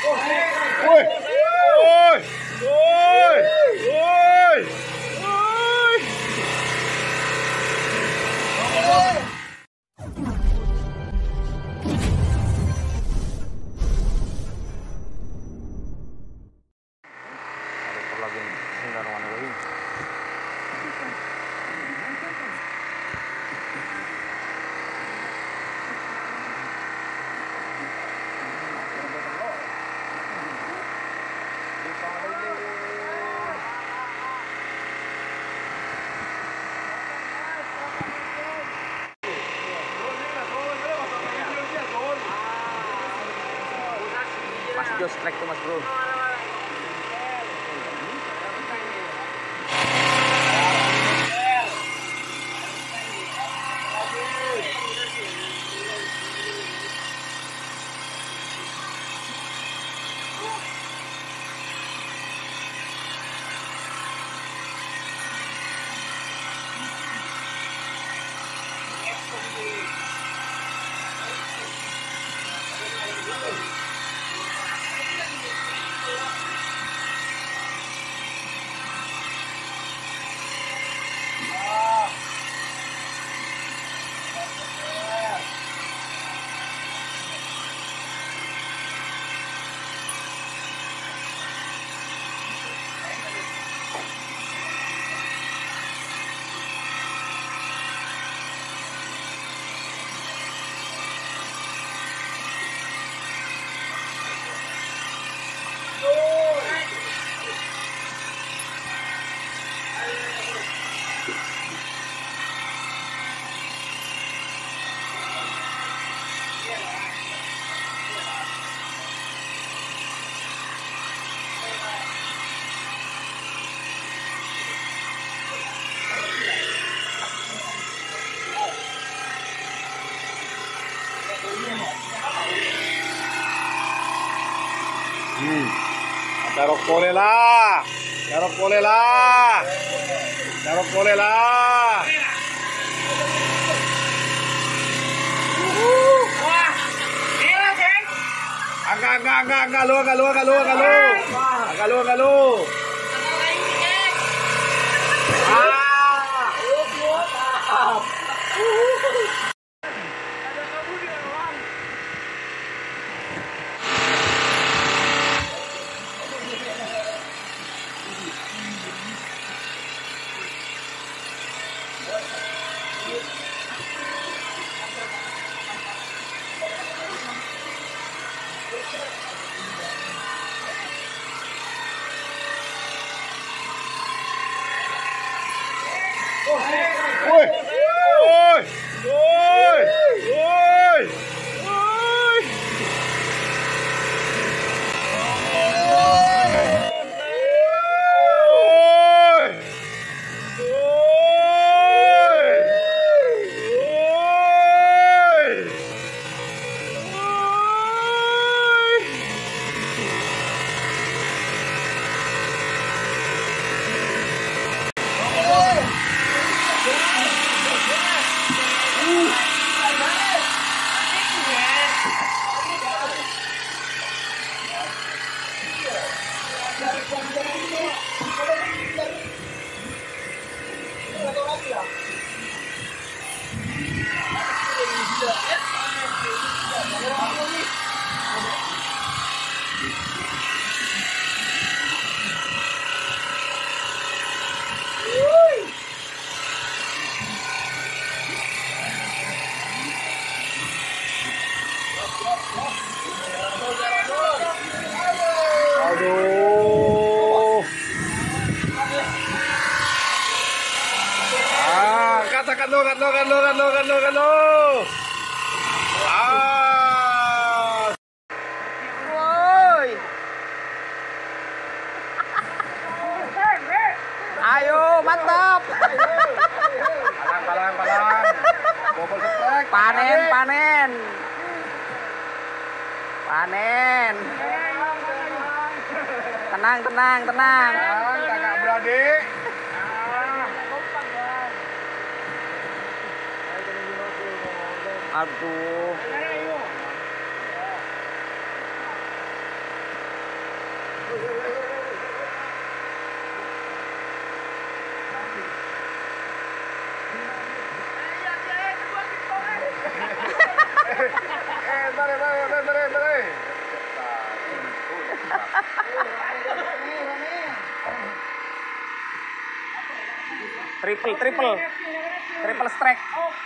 Woi. Woi. Woi. Woi. Woi. Mas Jos trek tuh mas bro. Tarok boleh lah. Tarok boleh lah. Tarok boleh lah. Angga lu. Woi. Woi. Woi. Woi. Woi. Aduh. Kat lo. Woi. Ayo, mantap. Palang. Bobol setrek. Panen. Tenang. Kakak beradik. Aduh. Triple strike.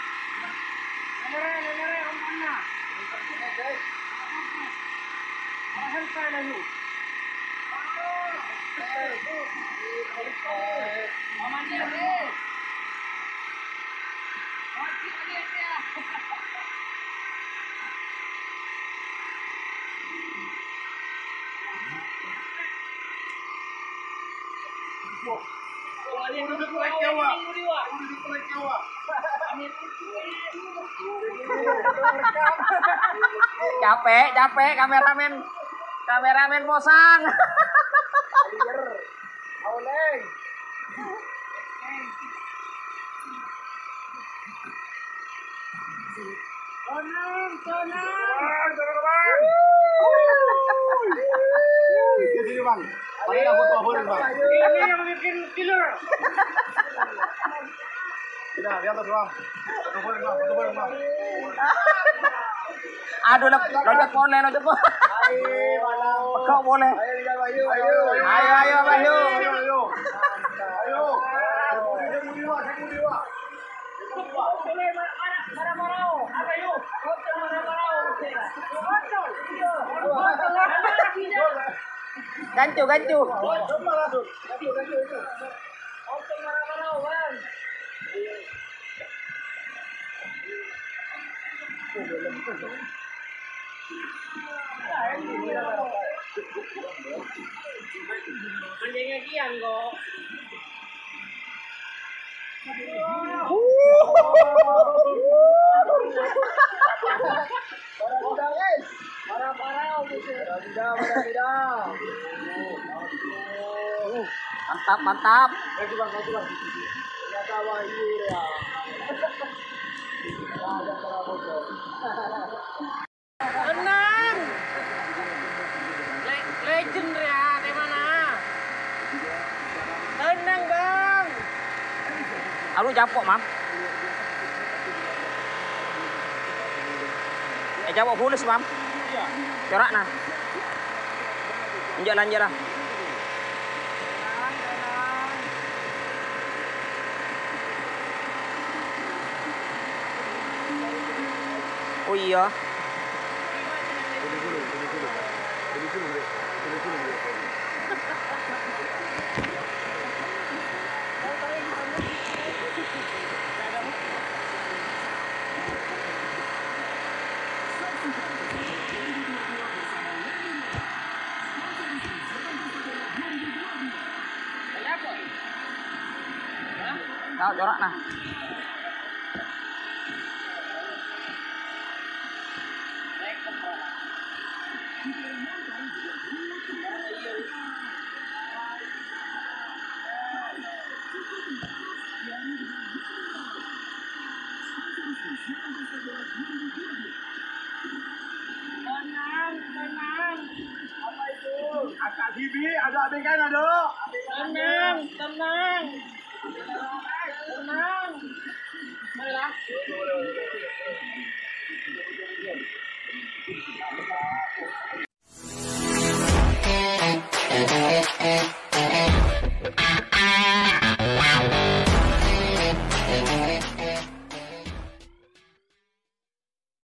Capek kameramen bosan. Sini bang, paling aku tahu boleh bang. Ini yang bikin killer. Tidak, di atas bang. Foto boleh bang. Aduh, loncat boleh. Kok boleh? Ayo, Bayu. Gancu. Anjingnya kian kok. Mantap. Tenang. Legend ya, di mana? Tenang, Bang. Aduh, japok, Mam. Japok fulus, Mam. Corak nah. Lanjut lah. Oh iya. Tahu corak nah. Tenang. Akak TV ada abaikan ada. Tenang.